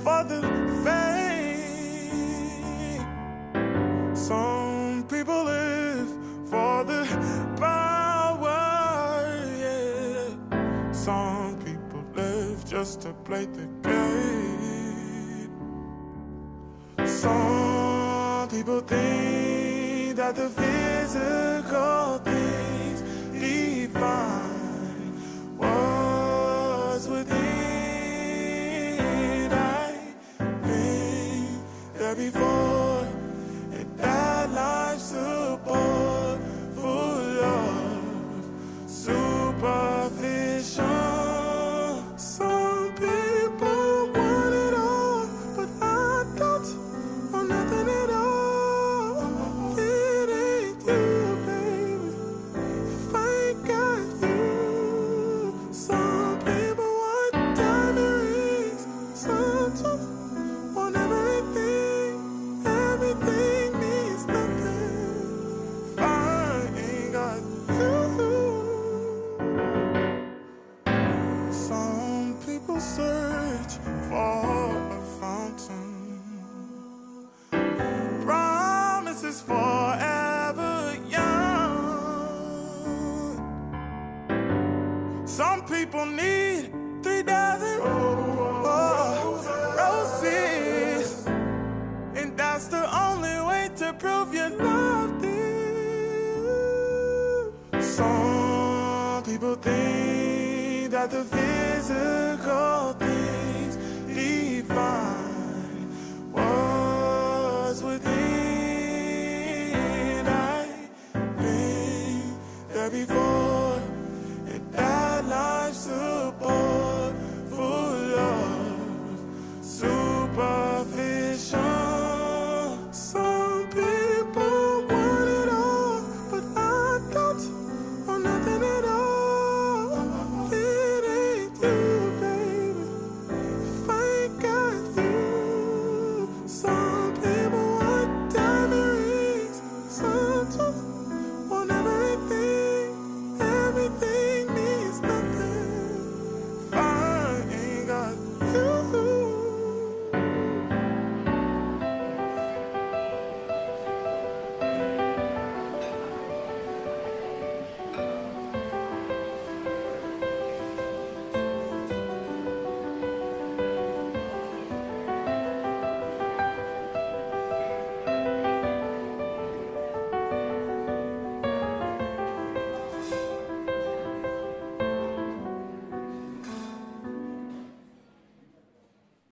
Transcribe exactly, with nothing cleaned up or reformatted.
for the fame. Some people live for the power, yeah. Some people live just to play the game. Some people think that the physical things define what's within. I've been there before, and that life's support full of superficial. Some people want it all, but I don't want nothing at all. It ain't you, baby, if I ain't got you. Some people want diamond rings, some just want everything. Everything means nothing if I ain't got you. Some people search for a fountain, promises forever young. Some people need three dozen roses, and that's the only way to prove you love them. Some people think that the physical things define what's within. I've been there before.